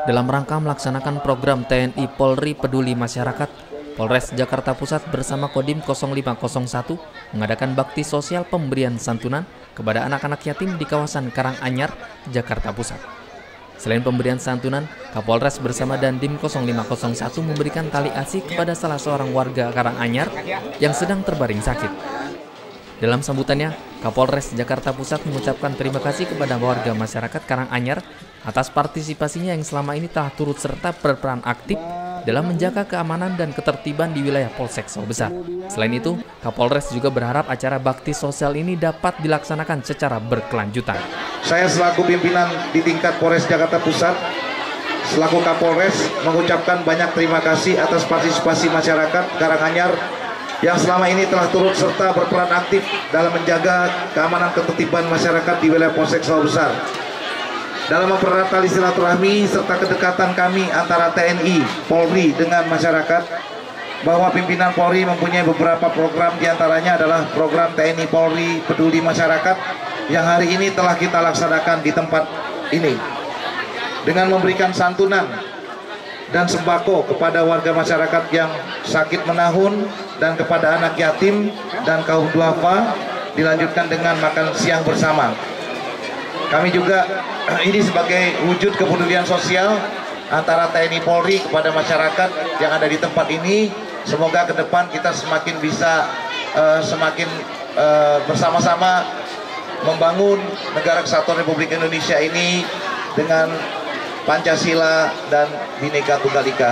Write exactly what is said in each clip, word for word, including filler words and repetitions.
Dalam rangka melaksanakan program T N I Polri Peduli Masyarakat, Polres Jakarta Pusat bersama Kodim nol lima nol satu mengadakan bakti sosial pemberian santunan kepada anak-anak yatim di kawasan Karanganyar, Jakarta Pusat. Selain pemberian santunan, Kapolres bersama Dandim nol lima nol satu memberikan tali asi kepada salah seorang warga Karanganyar yang sedang terbaring sakit. Dalam sambutannya, Kapolres Jakarta Pusat mengucapkan terima kasih kepada warga masyarakat Karanganyar atas partisipasinya yang selama ini telah turut serta berperan aktif dalam menjaga keamanan dan ketertiban di wilayah Polsek Sawah Besar. Selain itu, Kapolres juga berharap acara bakti sosial ini dapat dilaksanakan secara berkelanjutan. Saya selaku pimpinan di tingkat Polres Jakarta Pusat, selaku Kapolres mengucapkan banyak terima kasih atas partisipasi masyarakat Karanganyar yang selama ini telah turut serta berperan aktif dalam menjaga keamanan ketertiban masyarakat di wilayah Polsek Sawah Besar. Dalam mempererat tali silaturahmi serta kedekatan kami antara T N I, Polri dengan masyarakat, bahwa pimpinan Polri mempunyai beberapa program, diantaranya adalah program T N I Polri Peduli Masyarakat yang hari ini telah kita laksanakan di tempat ini. Dengan memberikan santunan dan sembako kepada warga masyarakat yang sakit menahun dan kepada anak yatim dan kaum duafa, dilanjutkan dengan makan siang bersama. Kami juga ini sebagai wujud kepedulian sosial antara T N I Polri kepada masyarakat yang ada di tempat ini. Semoga ke depan kita semakin bisa uh, semakin uh, bersama-sama membangun negara kesatuan Republik Indonesia ini dengan Pancasila dan Bhinneka Tunggal Ika.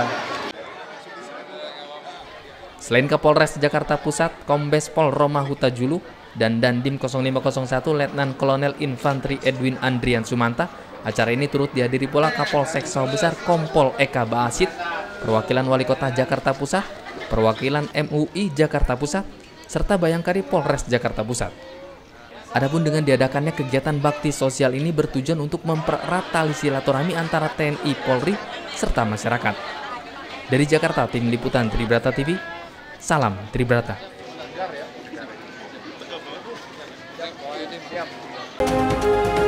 Selain Kapolres Jakarta Pusat, Kombes Pol Roma Huta Julu, dan Dandim nol lima nol satu Letnan Kolonel Infantri Edwin Andrian Sumanta, acara ini turut dihadiri pula Kapolsek Sawah Besar Kompol Eka Baasit, perwakilan Wali Kota Jakarta Pusat, perwakilan M U I Jakarta Pusat, serta Bayangkari Polres Jakarta Pusat. Adapun dengan diadakannya kegiatan bakti sosial ini bertujuan untuk mempererat tali silaturahmi antara T N I Polri serta masyarakat. Dari Jakarta, Tim Liputan Tribrata T V, salam Tribrata.